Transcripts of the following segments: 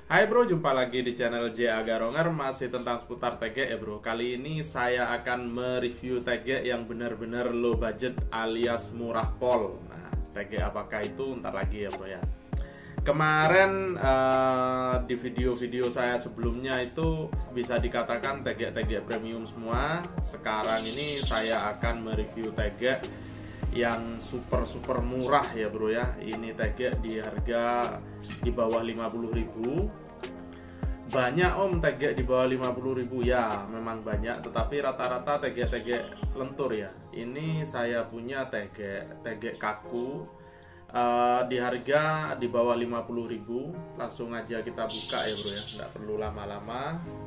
Hai bro, jumpa lagi di channel J Agaronger. Masih tentang seputar TG ya bro. Kali ini saya akan mereview TG yang benar-benar low budget alias murah pol. Nah, TG apakah itu? Ntar lagi ya bro ya. Kemarin di video-video saya sebelumnya itu bisa dikatakan TG premium semua. Sekarang ini saya akan mereview TG yang super murah ya bro ya. Ini TG di harga di bawah 50.000. Banyak om TG di bawah 50.000 ya, memang banyak, tetapi rata-rata TG lentur ya. Ini saya punya TG kaku di harga di bawah 50.000. Langsung aja kita buka ya bro ya, nggak perlu lama-lama.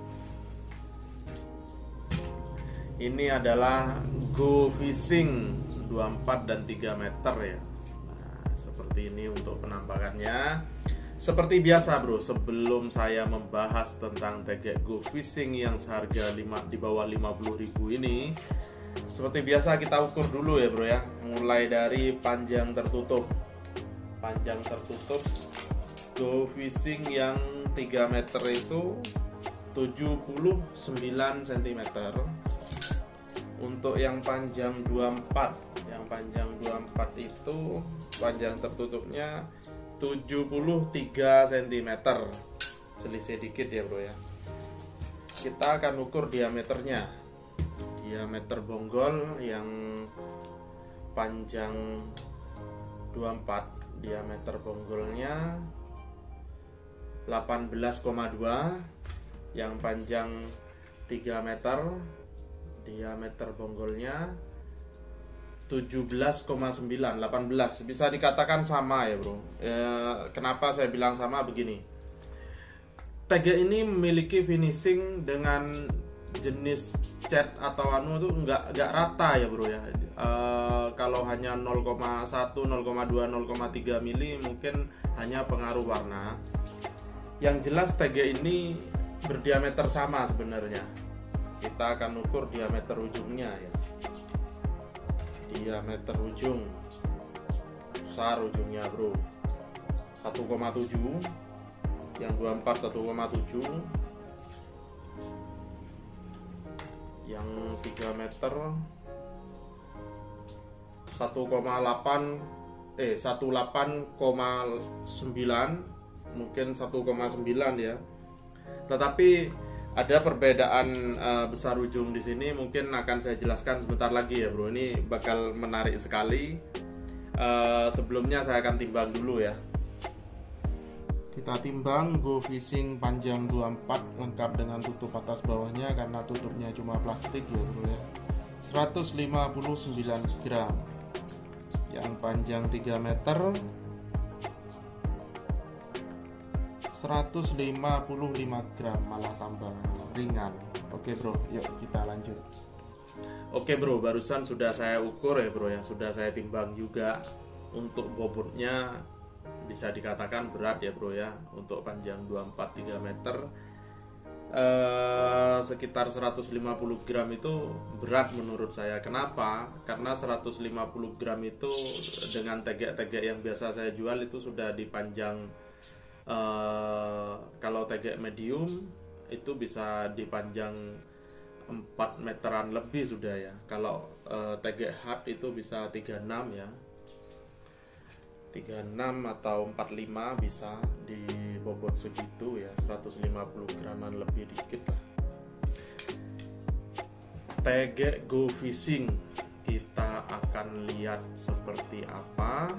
Ini adalah Go Fishing 24 dan 3 meter ya. Nah, seperti ini untuk penampakannya. Seperti biasa bro, sebelum saya membahas tentang TG Go Fishing yang seharga di bawah 50.000 ini, seperti biasa kita ukur dulu ya bro ya. Mulai dari panjang tertutup. Panjang tertutup Go Fishing yang 3 meter itu 79 cm. Untuk yang panjang 24, yang panjang 24 itu panjang tertutupnya 73 cm, selisih dikit ya bro ya. Kita akan ukur diameternya. Diameter bonggol yang panjang 24, diameter bonggolnya 18,2. Yang panjang 3 meter, diameter bonggolnya 17,9, 18. Bisa dikatakan sama ya bro. Kenapa saya bilang sama begini? TG ini memiliki finishing dengan jenis cat atau anu itu nggak rata ya bro ya. Kalau hanya 0,1, 0,2, 0,3 mili mungkin hanya pengaruh warna. Yang jelas TG ini berdiameter sama sebenarnya. Kita akan ukur diameter ujungnya ya. Diameter ujung besar ujungnya bro 1,7, yang 24 1,7, yang 3 meter 18,9, mungkin 1,9 ya. Tetapi ada perbedaan besar ujung di sini, mungkin akan saya jelaskan sebentar lagi ya bro. Ini bakal menarik sekali. Sebelumnya saya akan timbang dulu ya. Kita timbang Go Fishing panjang 24 lengkap dengan tutup atas bawahnya, karena tutupnya cuma plastik ya bro ya. 159 gram. Yang panjang 3 meter 155 gram, malah tambah ringan. Oke bro, yuk kita lanjut. Oke bro, barusan sudah saya ukur ya bro ya, sudah saya timbang juga. Untuk bobotnya bisa dikatakan berat ya bro ya. Untuk panjang 24 3 meter sekitar 150 gram itu berat menurut saya. Kenapa? Karena 150 gram itu dengan TG yang biasa saya jual itu sudah dipanjang. Kalau TG medium itu bisa dipanjang 4 meteran lebih sudah ya. Kalau TG hard itu bisa 36 ya, 36 atau 45 bisa di bobot segitu ya, 150 graman lebih dikit lah. TG Go Fishing kita akan lihat seperti apa.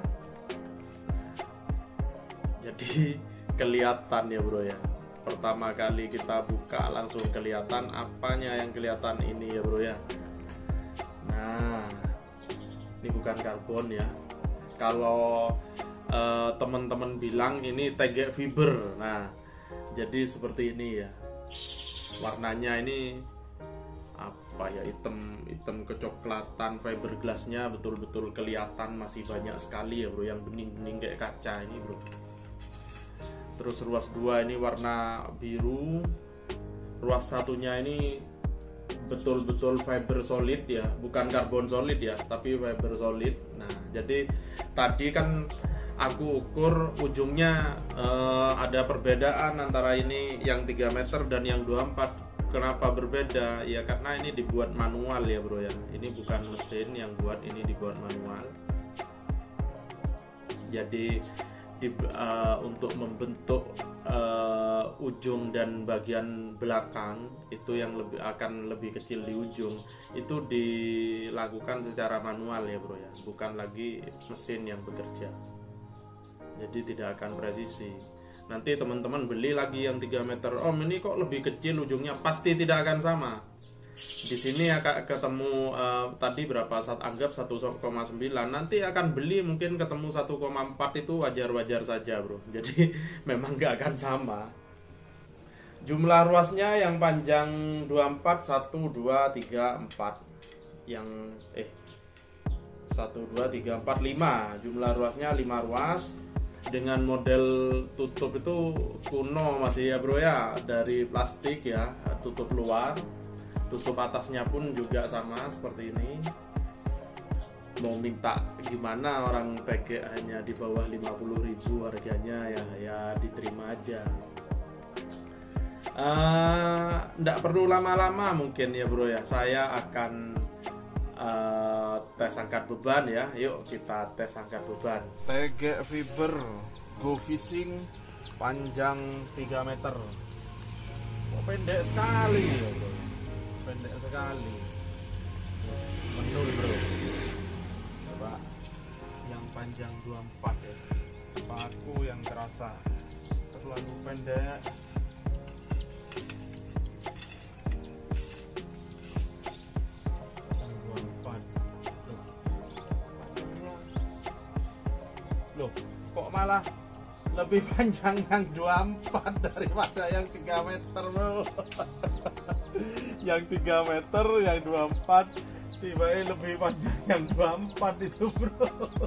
Jadi kelihatan ya bro ya. Pertama kali kita buka langsung kelihatan. Apanya yang kelihatan ini ya bro ya. Nah, ini bukan karbon ya. Kalau teman-teman bilang ini TG fiber. Nah, jadi seperti ini ya. Warnanya ini apa ya, hitam kecoklatan. Fiberglassnya betul-betul kelihatan, masih banyak sekali ya bro yang bening-bening kayak kaca ini bro. Terus ruas 2 ini warna biru. Ruas satunya ini betul-betul fiber solid ya, bukan karbon solid ya, tapi fiber solid. Nah, jadi tadi kan aku ukur ujungnya ada perbedaan antara ini yang 3 meter dan yang 24. Kenapa berbeda? Ya karena ini dibuat manual ya bro ya. Ini bukan mesin yang buat, ini dibuat manual. Jadi untuk membentuk ujung dan bagian belakang itu yang akan lebih kecil di ujung, itu dilakukan secara manual ya bro ya, bukan lagi mesin yang bekerja. Jadi tidak akan presisi. Nanti teman-teman beli lagi yang 3 meter, om ini kok lebih kecil ujungnya, pasti tidak akan sama. Di sini akan ketemu tadi berapa, anggap 1,9, nanti akan beli mungkin ketemu 1,4, itu wajar-wajar saja bro. Jadi memang nggak akan sama. Jumlah ruasnya yang panjang 24 1 2 3 4 yang 1 2 3 4 5, jumlah ruasnya 5 ruas. Dengan model tutup itu kuno masih ya bro ya, dari plastik ya, tutup luar. Tutup atasnya pun juga sama seperti ini. Mau minta gimana, orang TG hanya di bawah 50.000 harganya, ya diterima aja. Nggak perlu lama-lama mungkin ya bro ya, saya akan tes angkat beban ya. Yuk kita tes angkat beban. TG Fiber Go Fishing panjang 3 meter. Oh, pendek sekali ya bro, pendek sekali. Betul bro. Coba yang panjang 24 ya, paku yang terasa terlalu pendek. Loh, kok malah lebih panjang yang 24 daripada yang 3 meter bro. Yang 3 meter, yang 24 tiba-tiba lebih panjang yang 24 itu bro.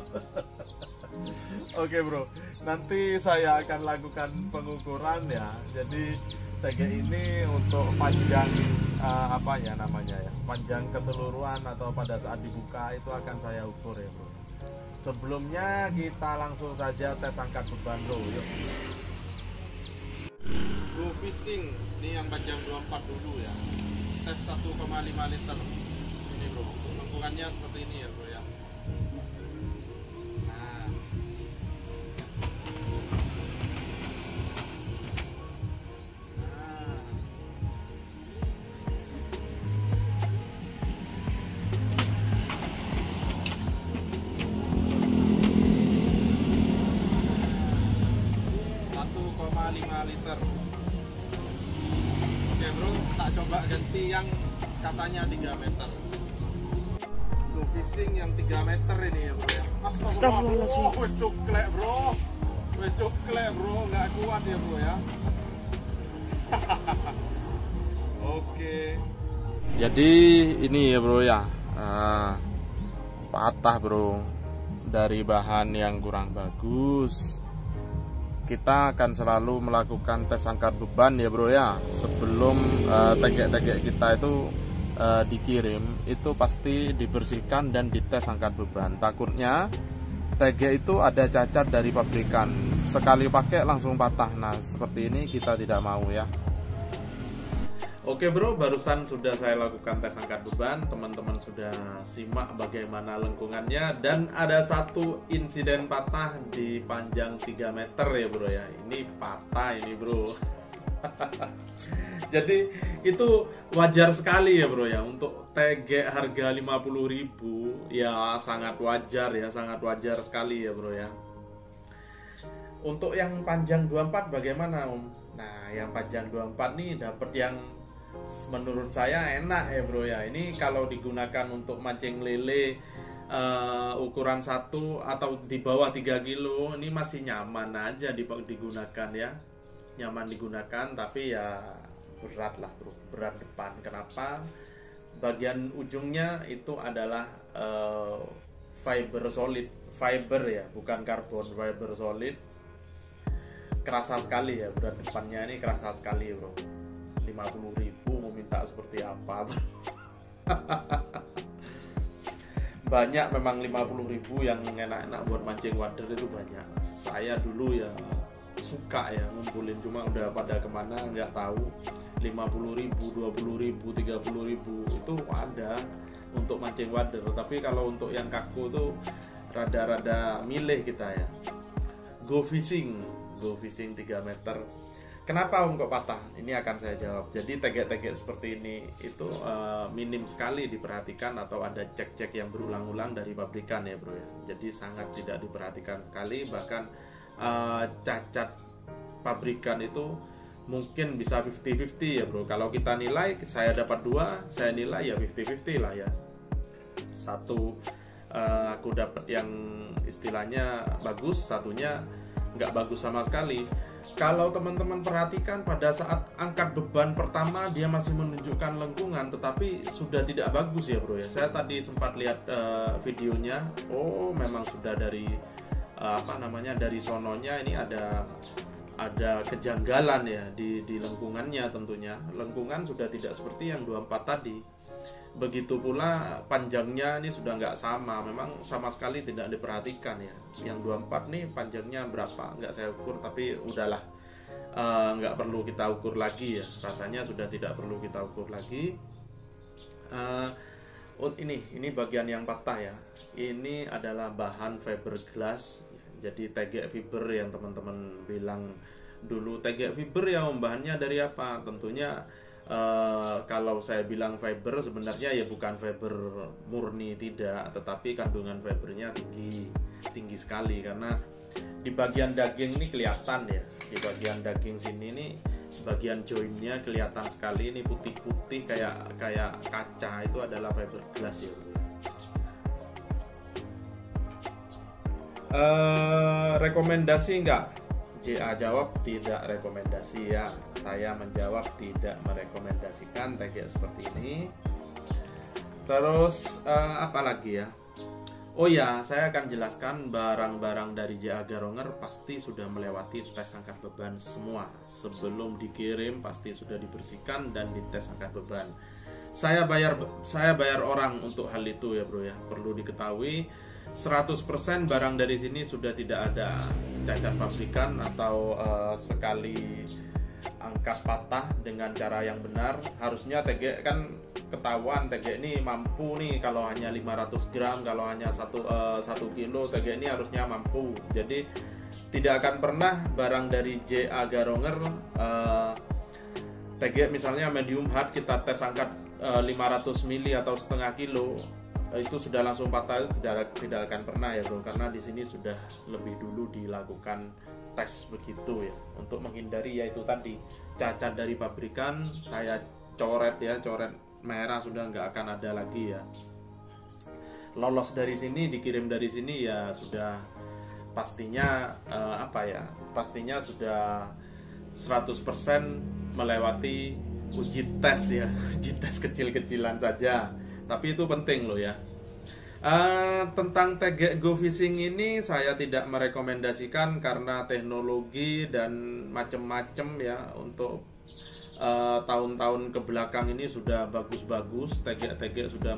Oke bro, nanti saya akan lakukan pengukuran ya. Jadi TG ini untuk panjang apa ya namanya ya, panjang keseluruhan atau pada saat dibuka itu akan saya ukur ya bro. Sebelumnya kita langsung saja tes angkat beban bro. Yuk. Go Fishing ini yang panjang 24 dulu ya. Tes 1,5 liter. Ini bro, lengkungannya seperti ini ya bro ya. Nah. 1,5 liter. Oke bro, tak coba ganti yang katanya 3 meter. Go Fishing yang 3 meter ini ya bro ya. Astagfirullahaladzim. Wes cuklek bro. Wes cuklek bro, nggak kuat ya bro ya. Oke. Jadi ini ya bro ya, patah bro, dari bahan yang kurang bagus. Kita akan selalu melakukan tes angkat beban ya bro ya. Sebelum tegek-tegek kita itu dikirim, itu pasti dibersihkan dan dites angkat beban. Takutnya tegek itu ada cacat dari pabrikan, sekali pakai langsung patah. Nah seperti ini kita tidak mau ya. Oke bro, barusan sudah saya lakukan tes angkat beban. Teman-teman sudah simak bagaimana lengkungannya. Dan ada satu insiden patah di panjang 3 meter ya bro ya. Ini patah ini bro. Jadi itu wajar sekali ya bro ya. Untuk TG harga 50.000 ya sangat wajar ya. Sangat wajar sekali ya bro ya. Untuk yang panjang 24 bagaimana om? Nah yang panjang 24 nih dapat yang menurut saya enak ya bro ya. Ini kalau digunakan untuk mancing lele ukuran 1 atau di bawah 3 kilo, ini masih nyaman aja digunakan ya. Nyaman digunakan, tapi ya berat lah bro, berat depan. Kenapa? Bagian ujungnya itu adalah fiber solid, fiber ya, bukan karbon, fiber solid. Kerasa sekali ya, berat depannya ini kerasa sekali bro. 50.000 mau minta seperti apa bro. Banyak memang 50.000 yang enak-enak buat mancing wader itu banyak. saya dulu ya suka ya ngumpulin, cuma udah pada kemana nggak tahu. 50.000, 20.000, 30.000 itu ada untuk mancing wader. Tapi kalau untuk yang kaku tuh rada-rada milih kita ya. Go fishing 3 meter. Kenapa kok patah? Ini akan saya jawab. Jadi tegek-tegek seperti ini itu minim sekali diperhatikan atau ada cek-cek yang berulang-ulang dari pabrikan ya bro ya. Jadi sangat tidak diperhatikan sekali, bahkan cacat pabrikan itu mungkin bisa 50-50 ya bro. Kalau kita nilai, saya dapat 2, saya nilai ya 50-50 lah ya. Satu aku dapat yang istilahnya bagus, satunya nggak bagus sama sekali. Kalau teman-teman perhatikan pada saat angkat beban pertama dia masih menunjukkan lengkungan, tetapi sudah tidak bagus ya bro ya. Saya tadi sempat lihat videonya, oh memang sudah dari dari sononya ini ada kejanggalan ya di lengkungannya tentunya. Lengkungan sudah tidak seperti yang 24 tadi. Begitu pula panjangnya ini sudah nggak sama, memang sama sekali tidak diperhatikan ya. Yang 24 nih panjangnya berapa nggak saya ukur, tapi udahlah, nggak perlu kita ukur lagi ya, rasanya sudah tidak perlu kita ukur lagi. Ini bagian yang patah ya, ini adalah bahan fiberglass. Jadi tegek fiber yang teman-teman bilang dulu tegek fiber ya, bahannya dari apa? Tentunya kalau saya bilang fiber sebenarnya ya bukan fiber murni, tidak, tetapi kandungan fibernya tinggi sekali, karena di bagian daging ini kelihatan ya, di bagian daging sini nih bagian joinnya kelihatan sekali, ini putih-putih kayak kaca, itu adalah fiberglass ya. Rekomendasi enggak? JA jawab tidak rekomendasi ya. Saya menjawab tidak merekomendasikan tegek seperti ini. Terus apa lagi ya? Oh ya, saya akan jelaskan barang-barang dari JA Garonger pasti sudah melewati tes angkat beban semua. Sebelum dikirim pasti sudah dibersihkan dan dites angkat beban. Saya bayar orang untuk hal itu ya bro ya. Perlu diketahui 100% barang dari sini sudah tidak ada cacat pabrikan atau sekali angkat patah dengan cara yang benar. Harusnya tegek kan ketahuan, tegek ini mampu nih kalau hanya 500 gram, kalau hanya 1 kilo, tegek ini harusnya mampu. Jadi tidak akan pernah barang dari JA Garonger tegek misalnya medium hard kita tes angkat 500 mili atau setengah kilo, itu sudah langsung patah, itu tidak akan pernah ya bro, karena di sini sudah lebih dulu dilakukan tes begitu ya, untuk menghindari yaitu tadi cacat dari pabrikan. Saya coret merah, sudah nggak akan ada lagi ya. Lolos dari sini, dikirim dari sini ya sudah pastinya pastinya sudah 100% melewati uji tes ya, uji tes kecil-kecilan saja. Tapi itu penting loh ya. Tentang tegek go fishing ini saya tidak merekomendasikan karena teknologi dan macem-macem ya. Untuk tahun-tahun kebelakang ini sudah bagus-bagus, tegek-tegek sudah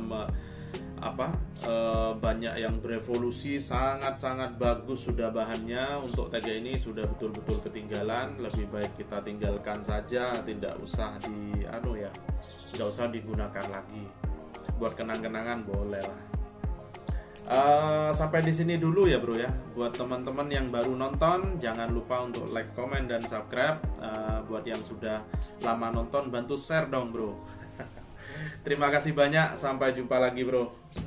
banyak yang berevolusi, sangat-sangat bagus sudah bahannya. Untuk tegek ini sudah betul-betul ketinggalan. Lebih baik kita tinggalkan saja, tidak usah tidak usah digunakan lagi. Buat kenang-kenangan boleh lah. Sampai di sini dulu ya bro ya. Buat teman-teman yang baru nonton, jangan lupa untuk like, comment, dan subscribe. Buat yang sudah lama nonton, bantu share dong bro. Terima kasih banyak, sampai jumpa lagi bro.